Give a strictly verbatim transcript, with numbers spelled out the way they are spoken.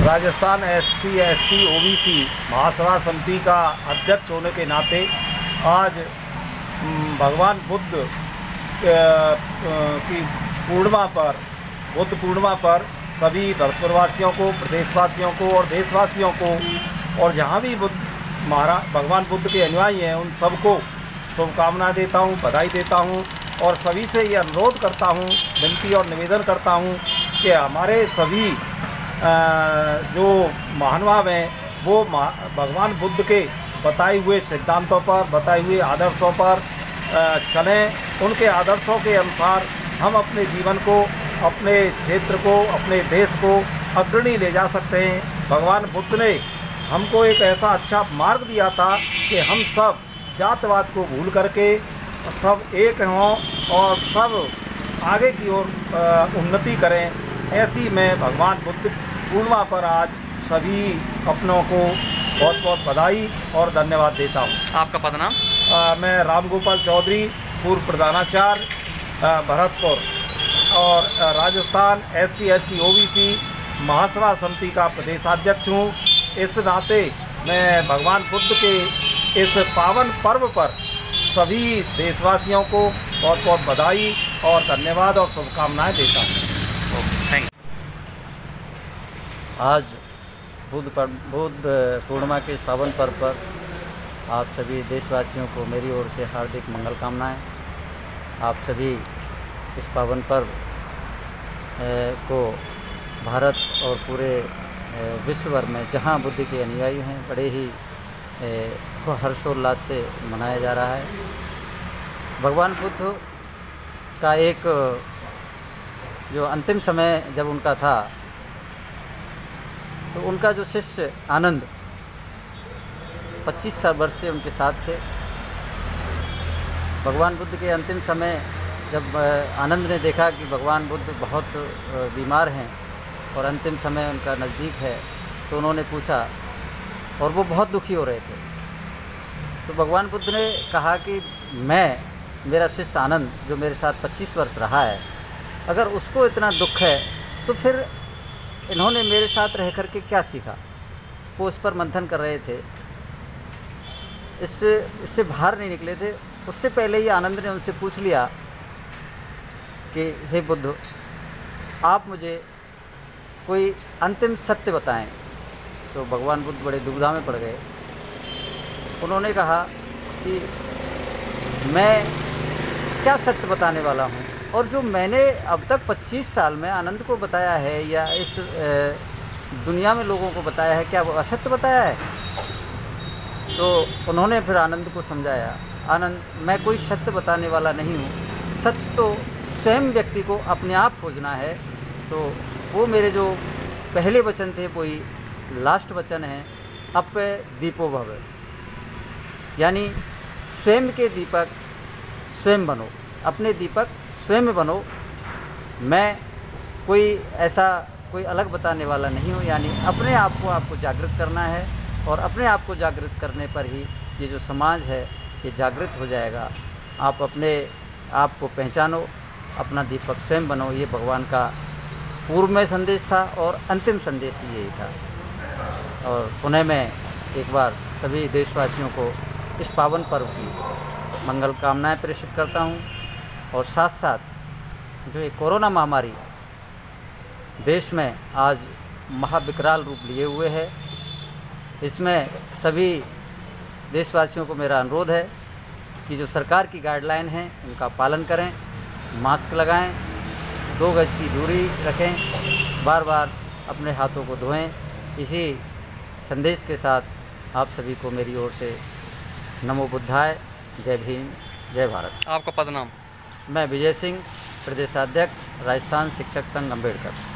Rajasthan SC ST OBC महासभा समिति का अध्यक्ष होने के नाते आज भगवान बुद्ध की पूर्णिमा पर बुद्ध पूर्णिमा पर सभी भरतपुरवासियों को, प्रदेशवासियों को और देशवासियों को और जहाँ भी बुद्ध महाराज भगवान बुद्ध के अनुयायी हैं उन सबको शुभकामनाएं देता हूँ, बधाई देता हूँ और सभी से ये अनुरोध करता हूँ, विनती और निवेदन करता हूँ कि हमारे सभी जो महानुभाव हैं वो भगवान बुद्ध के बताए हुए सिद्धांतों पर, बताए हुए आदर्शों पर चलें। उनके आदर्शों के अनुसार हम अपने जीवन को, अपने क्षेत्र को, अपने देश को अग्रणी ले जा सकते हैं। भगवान बुद्ध ने हमको एक ऐसा अच्छा मार्ग दिया था कि हम सब जातवाद को भूल करके सब एक हों और सब आगे की ओर उन्नति करें। ऐसी मैं भगवान बुद्ध पूर्णिमा पर आज सभी अपनों को बहुत बहुत बधाई और धन्यवाद देता हूँ। आपका पद नाम? मैं राम गोपाल चौधरी, पूर्व प्रधानाचार्य भरतपुर और राजस्थान एससी एसटी ओबीसी महासभा समिति का प्रदेशाध्यक्ष हूँ। इस नाते मैं भगवान बुद्ध के इस पावन पर्व पर सभी देशवासियों को बहुत बहुत बधाई और धन्यवाद और शुभकामनाएं देता हूँ। थैंक आज बुद्ध बुद्ध पूर्णिमा के पावन पर्व पर आप सभी देशवासियों को मेरी ओर से हार्दिक मंगल कामनाएं। आप सभी इस पावन पर्व को भारत और पूरे विश्व भर में जहां बुद्ध के अनुयायी हैं बड़े ही हर्षोल्लास से मनाया जा रहा है। भगवान बुद्ध का एक जो अंतिम समय जब उनका था तो उनका जो शिष्य आनंद पच्चीस साल वर्ष से उनके साथ थे। भगवान बुद्ध के अंतिम समय जब आनंद ने देखा कि भगवान बुद्ध बहुत बीमार हैं और अंतिम समय उनका नज़दीक है तो उन्होंने पूछा और वो बहुत दुखी हो रहे थे। तो भगवान बुद्ध ने कहा कि मैं, मेरा शिष्य आनंद जो मेरे साथ पच्चीस वर्ष रहा है, अगर उसको इतना दुख है तो फिर इन्होंने मेरे साथ रह कर के क्या सीखा। वो उस पर मंथन कर रहे थे, इससे इससे बाहर नहीं निकले थे। उससे पहले ही आनंद ने उनसे पूछ लिया कि हे बुद्ध, आप मुझे कोई अंतिम सत्य बताएं। तो भगवान बुद्ध बड़े दुविधा में पड़ गए। उन्होंने कहा कि मैं क्या सत्य बताने वाला हूँ, और जो मैंने अब तक पच्चीस साल में आनंद को बताया है या इस दुनिया में लोगों को बताया है, क्या वो असत्य बताया है? तो उन्होंने फिर आनंद को समझाया, आनंद, मैं कोई सत्य बताने वाला नहीं हूँ। सत्य तो स्वयं व्यक्ति को अपने आप खोजना है। तो वो मेरे जो पहले वचन थे वही लास्ट वचन है, अप दीपो भव, यानी स्वयं के दीपक स्वयं बनो, अपने दीपक स्वयं बनो। मैं कोई ऐसा कोई अलग बताने वाला नहीं हूँ, यानी अपने आप को आपको जागृत करना है और अपने आप को जागृत करने पर ही ये जो समाज है ये जागृत हो जाएगा। आप अपने आप को पहचानो, अपना दीपक स्वयं बनो। ये भगवान का पूर्व में संदेश था और अंतिम संदेश यही था। और पुनः मैं एक बार सभी देशवासियों को इस पावन पर्व की मंगल कामनाएं प्रेषित करता हूं। और साथ साथ जो ये कोरोना महामारी देश में आज महाविकराल रूप लिए हुए है, इसमें सभी देशवासियों को मेरा अनुरोध है कि जो सरकार की गाइडलाइन है उनका पालन करें, मास्क लगाएं, दो गज की दूरी रखें, बार बार अपने हाथों को धोएं। इसी संदेश के साथ आप सभी को मेरी ओर से नमो बुद्धाय, जय भीम, जय भारत। आपका पद नाम? मैं विजय सिंह, प्रदेशाध्यक्ष, राजस्थान शिक्षक संघ अम्बेडकर।